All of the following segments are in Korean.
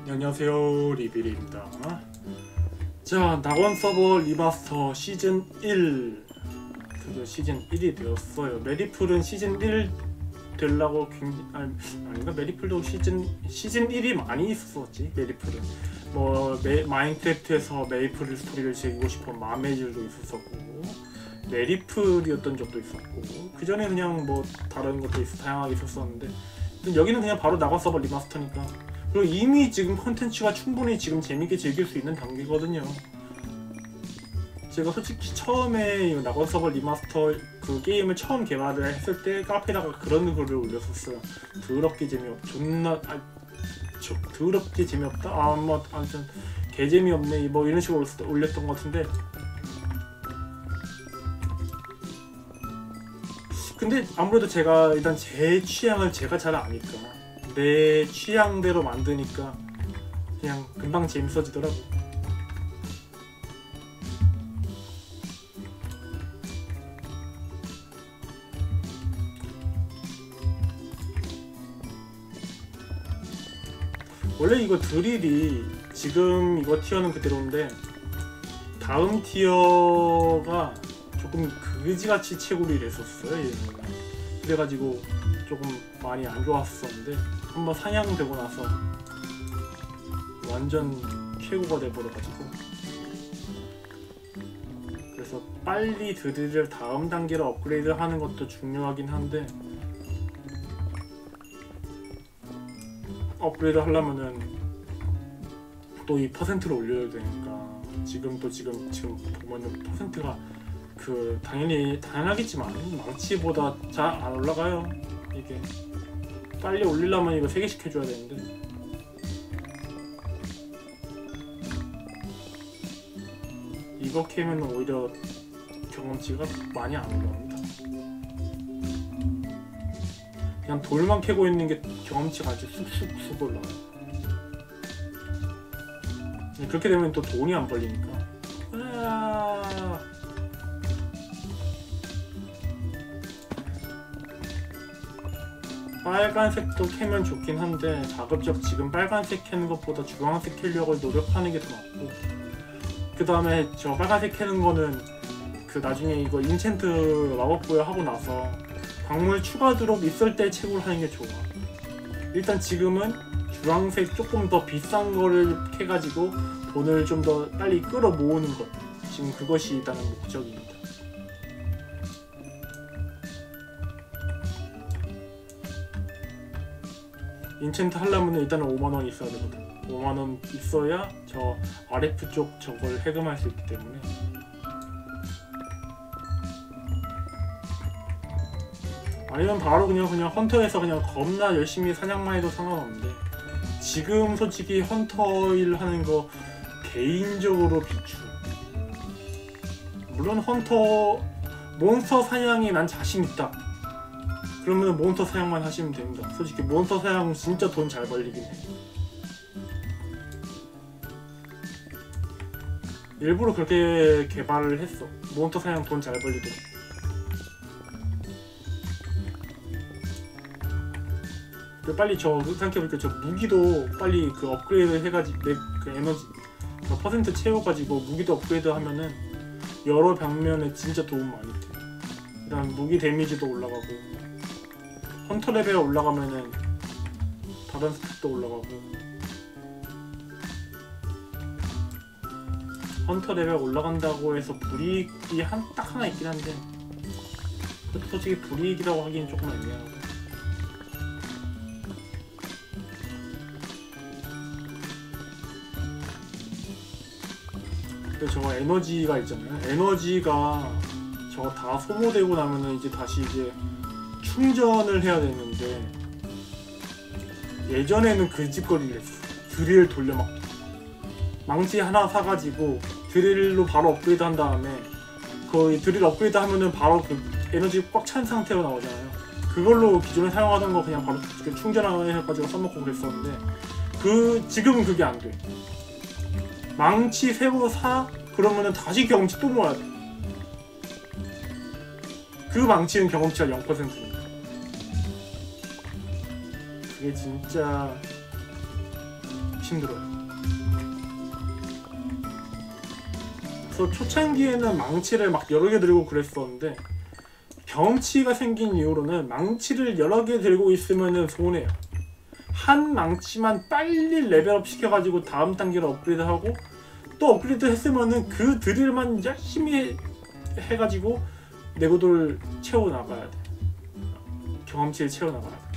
안녕하세요, 리빌입니다. 자, 낙원 서버 리마스터 시즌 1 드디어 시즌 1이 되었어요. 메리플은 시즌 1 되려고 아닌가? 메리플도 시즌 1이 많이 있었지. 메리플은 뭐 마인크래프트에서 메이플 스토리를 즐기고 싶은 마메질도 있었었고, 메리플이었던 적도 있었고, 그 전에 그냥 뭐 다른 것도 다양하게 있었었는데, 여기는 그냥 바로 낙원 서버 리마스터니까. 그리고 이미 지금 콘텐츠가 충분히 지금 재밌게 즐길 수 있는 단계거든요. 제가 솔직히 처음에 이 낙원 서버 리마스터 그 게임을 처음 개발을 했을 때 카페에다가 그런 글을 올렸었어요. 더럽게 더럽게 재미없다? 아무튼 개재미없네 뭐 이런 식으로 올렸던 것 같은데, 근데 아무래도 제가 일단 제 취향을 제가 잘 아니까 내 취향대로 만드니까 그냥 금방 재밌어지더라고. 원래 이거 드릴이 지금 이거 티어는 그대로인데 다음 티어가 조금 그지같이 채굴이 됐었어요. 얘는. 그래가지고 조금 많이 안 좋았었는데 한번 사냥되고 나서 완전 최고가 돼버려가지고, 그래서 빨리 드릴을 다음 단계로 업그레이드 하는 것도 중요하긴 한데, 업그레이드 하려면은 또 이 퍼센트를 올려야 되니까, 지금 보면은 퍼센트가 당연하겠지만 망치보다 잘 안 올라가요. 이게 빨리 올리려면 이거 3개씩 해줘야 되는데, 이거 캐면 오히려 경험치가 많이 안 올라옵니다. 그냥 돌만 캐고 있는 게 경험치가 아주 쑥쑥 올라와요. 그렇게 되면 또 돈이 안 벌리니까. 빨간색도 캐면 좋긴 한데 가급적 지금 빨간색 캐는 것보다 주황색 캐려고 노력하는 게 더 낫고, 그 다음에 저 빨간색 캐는 거는 그 나중에 이거 인챈트 마법부여 하고 나서 광물 추가 드롭 있을 때 채굴하는 게 좋아. 일단 지금은 주황색 조금 더 비싼 거를 캐가지고 돈을 좀 더 빨리 끌어 모으는 것, 지금 그것이 일단은 목적입니다. 인챈트 하려면 일단은 5만원 있어야 되거든. 5만원 있어야 저 RF 쪽 저걸 해금할 수 있기 때문에. 아니면 바로 그냥 헌터에서 그냥 겁나 열심히 사냥만 해도 상관없는데, 지금 솔직히 헌터 일 하는 거 개인적으로 비추. 물론 헌터 몬스터 사냥이 난 자신 있다 그러면 몬스터 사냥만 하시면 됩니다. 솔직히 몬스터 사냥 진짜 돈 잘 벌리긴 해. 일부러 그렇게 개발을 했어. 몬스터 사냥 돈 잘 벌리도록. 빨리 생각해보니까 저 무기도 빨리 그 업그레이드 해가지고 그 에너지 그 퍼센트 채워가지고 무기도 업그레이드 하면은 여러 방면에 진짜 도움 많이 돼. 일단 무기 데미지도 올라가고, 헌터 레벨 올라가면은 다른 스탯도 올라가고, 헌터 레벨 올라간다고 해서 불이익이 딱 하나 있긴 한데, 그것도 솔직히 불이익이라고 하기엔 조금 애매하고. 근데 저거 에너지가 있잖아요. 에너지가 저거 다 소모되고 나면은 이제 다시 충전을 해야 되는데, 예전에는 그 짓거리를 했어. 드릴 돌려막기. 망치 하나 사가지고 드릴로 바로 업그레이드 한 다음에 그 드릴 업그레이드 하면은 바로 그 에너지 꽉 찬 상태로 나오잖아요. 그걸로 기존에 사용하던 거 그냥 바로 충전해가지고 써먹고 그랬었는데, 지금은 그게 안 돼. 망치 새로 사? 그러면은 다시 경험치 또 모아야 돼. 그 망치는 경험치가 0%입니다. 그게 진짜 힘들어요. 그래서 초창기에는 망치를 막 여러 개 들고 그랬었는데 경험치가 생긴 이후로는 망치를 여러 개 들고 있으면은 손해요. 한 망치만 빨리 레벨업 시켜가지고 다음 단계로 업그레이드하고 또 업그레이드 했으면은 그 드릴만 열심히 해가지고 내구도를 채워나가야 돼. 경험치를 채워나가야 돼.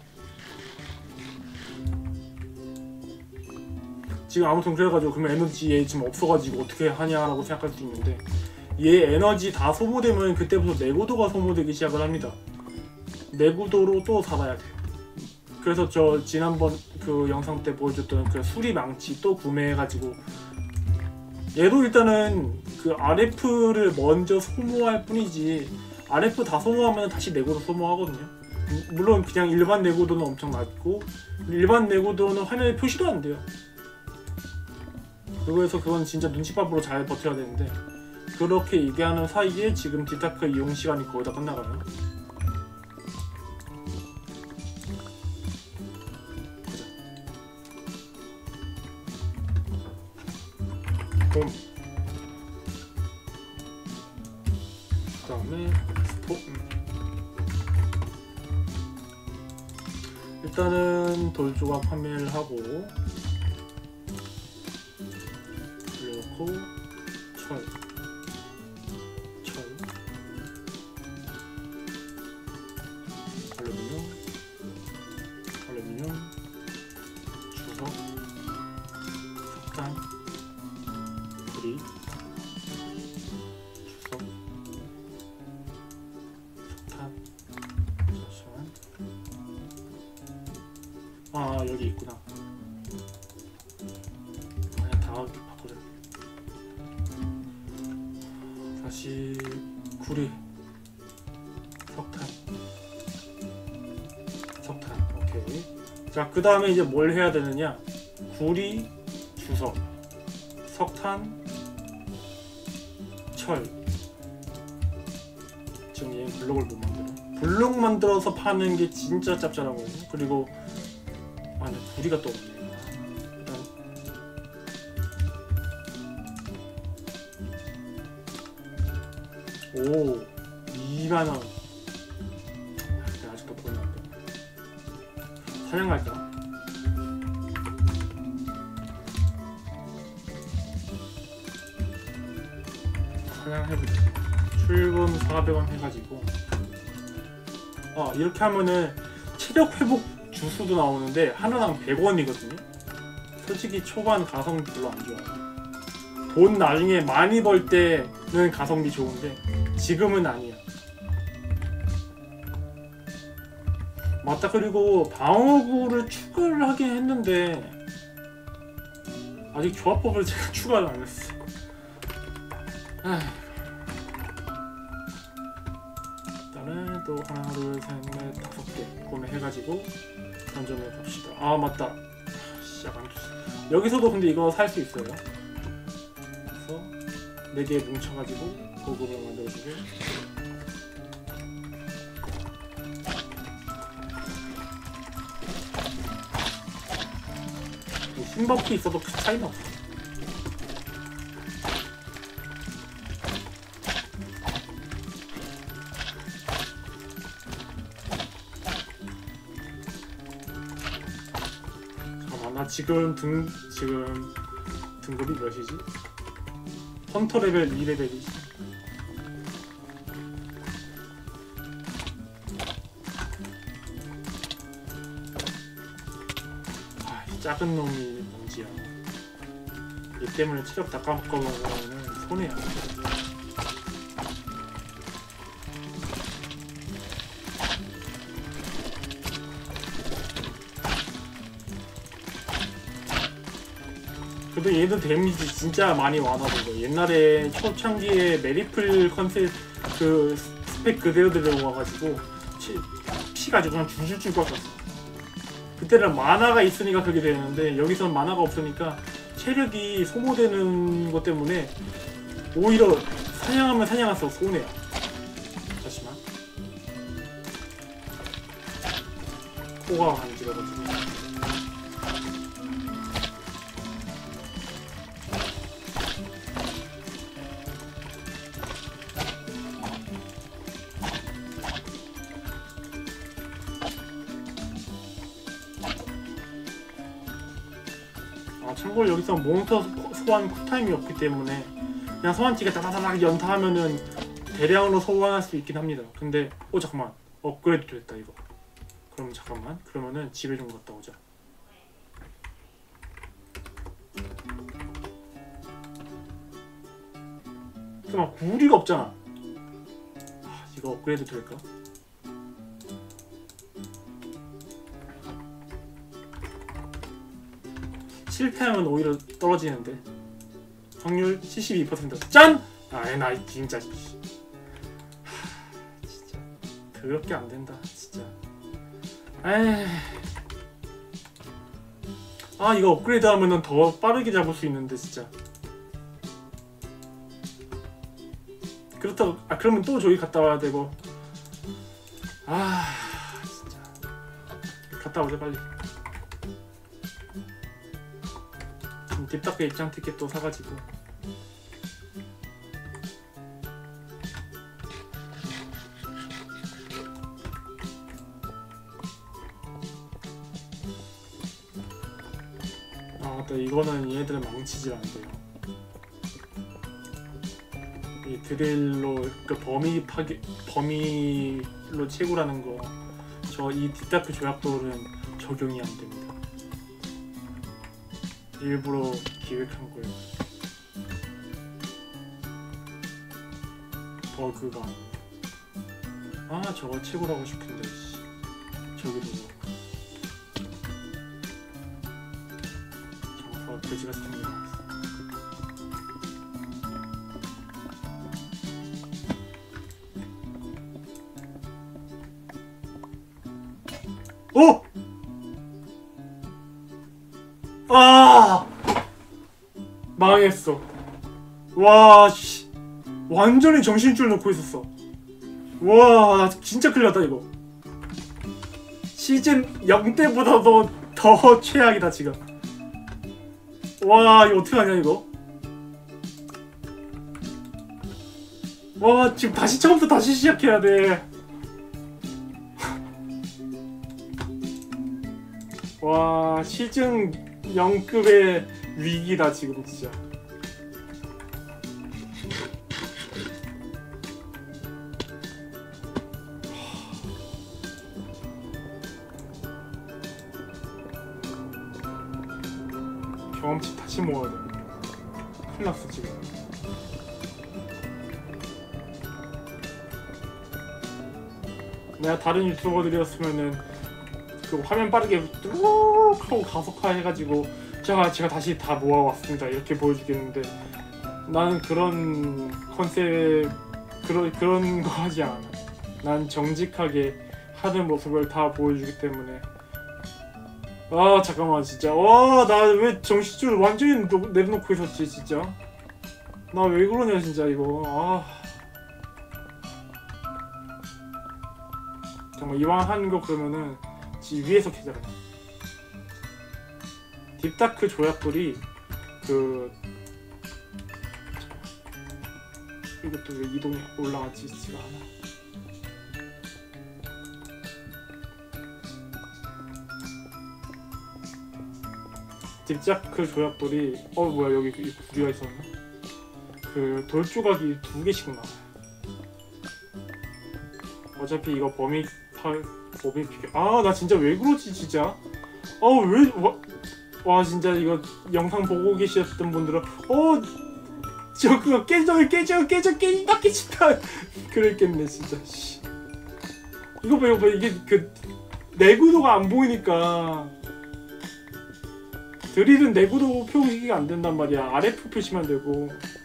지금 아무튼 그래가지고 그러면 에너지 얘 지금 없어가지고 어떻게 하냐라고 생각할 수 있는데 얘 에너지 다 소모되면 그때부터 내구도가 소모되기 시작을 합니다. 내구도로 또 살아야 돼요. 그래서 저 지난번 그 영상 때 보여줬던 그 수리 망치 또 구매해가지고 얘도 일단은 그 RF를 먼저 소모할 뿐이지 RF 다 소모하면 다시 내구도 소모하거든요. 물론 그냥 일반 내구도는 엄청 낮고 일반 내구도는 화면에 표시도 안 돼요. 그래서 그건 진짜 눈치밥으로 잘 버텨야 되는데 그렇게 얘기하는 사이에 지금 디타크 이용 시간이 거의 다 끝나가요. 봄. 그 다음에 스포. 일단은 돌조각 판매를 하고 올려놓고 철, 알루미늄, 주석, 석탄, 구리, 주석, 석탄. 잠시만. 아 여기 있구나. 그냥 다 바꾸자. 다시 구리, 석탄. 오케이. 자, 그 다음에 이제 뭘 해야 되느냐? 구리, 주석, 석탄, 철. 지금 얘 블록을 못 만들어. 블록 만들어서 파는 게 진짜 짭짤하거든요. 그리고 근데 구리가 또 없네. 오, 2만원. 내가 아직도 돈이 안 돼. 사냥 갈까? 사냥 해보자. 출근 400원 해가지고. 이렇게 하면은 체력 회복 주수도 나오는데 하나당 100원이거든요. 솔직히 초반 가성비 별로 안 좋아요. 돈 나중에 많이 벌 때는 가성비 좋은데 지금은 아니야. 맞다. 그리고 방어구를 추가를 하긴 했는데 아직 조합법을 제가 추가를 안 했어. 일단은 또 하나, 둘, 셋, 넷, 5개 구매해가지고 던전을 봅시다. 아 맞다. 시작 안 됐어. 여기서도 근데 이거 살 수 있어요. 그래서 4개 뭉쳐가지고 고급을 만들어주고. 힘버프 있어도 큰 차이는 없어. 잠깐만, 나 지금 등급이 몇이지? 헌터 레벨 2레벨이지. 작은 놈이 뭔지야. 얘 때문에 체력 다 까먹어보면은 손해야. 그래도 얘도 데미지 진짜 많이 완화된 거. 옛날에 초창기에 메리플 컨셉 그 스펙 그대로 들어와가지고 피가 아주 그냥 줄줄줄 꺾었어. 그때는 만화가 있으니까 그렇게 되는데 여기서는 만화가 없으니까 체력이 소모되는 것 때문에 오히려 사냥하면 사냥할수록 손해야. 잠시만. 코가 간지러가지고. 참고로 여기서 몬스터 소환 쿨타임이 없기 때문에 그냥 소환티가 따다다닥 연타하면은 대량으로 소환할 수 있긴 합니다. 근데 잠깐만, 업그레이드 됐다 이거. 그럼 잠깐만, 그러면은 집에 좀 갔다 오자. 잠깐만, 구리가 없잖아. 이거 업그레이드 될까? 실패하면 오히려 떨어지는데 확률 72%. 짠! 나 진짜 진짜 더럽게 안 된다 진짜. 이거 업그레이드 하면은 더 빠르게 잡을 수 있는데 진짜. 그렇다고 그러면 또 저기 갔다 와야 되고. 진짜 갔다 오자 빨리. 딥답게 입장 티켓도 사가지고. 맞다, 이거는 얘네들은 망치질 않대요. 이 드릴로 그 범위로 채굴하는 거, 이 딥다크 조약돌은 적용이 안 됩니다. 일부러 기획한 거예요. 버그가 아니에요. 저거 채굴하고 싶은데 저기도 장사 돼지같이 생긴 거 같아. 망했어. 완전히 정신줄 놓고 있었어. 나 진짜 큰일 났다 이거. 시즌 0때보다도 더 최악이다 지금. 이거 어떡하냐 이거. 지금 다시 처음부터 다시 시작해야 돼. 시즌 0급의 위기다 지금 진짜. 경험치 다시 모아야 돼. 큰일 났어 지금. 내가 다른 유튜버들이었으면은 그 화면 빠르게 뚝 하고 가속화 해가지고 제가 다시 다 모아왔습니다 이렇게 보여주겠는데, 나는 그런 컨셉 그런 거 하지 않아. 난 정직하게 하는 모습을 다 보여주기 때문에. 잠깐만 진짜. 나 왜 정신줄 완전히 내려놓고 있었지 진짜. 나 왜 그러냐 진짜 이거. 잠깐만, 이왕 하는 거 그러면은 위에서 캐자. 딥다크 조약돌이 이것도 왜 이동이 올라가지가 않아. 딥다크 조약돌이 뭐야, 여기 구리가 있었나? 돌조각이 2개씩 나와. 어차피 이거 범위 필요. 나 진짜 왜 그러지 진짜. 진짜 이거 영상 보고 계셨던 분들은 저거 깨진다 그랬겠네 진짜. 이거 봐 이게 내구도가 안 보이니까. 드릴은 내구도 표기가 안 된단 말이야. RF 표시만 되고.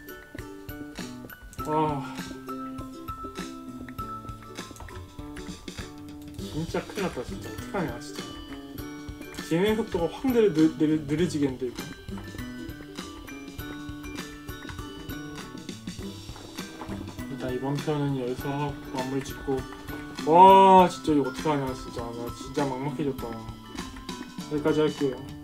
진짜 큰일 났다 진짜. 어떡하냐 진짜. 진행 속도가 확 느려지겠는데 이거. 일단 이번 편은 여기서 하고 마무리 짓고. 진짜 이거 어떡하냐 진짜. 나 진짜 막막해졌다. 여기까지 할게요.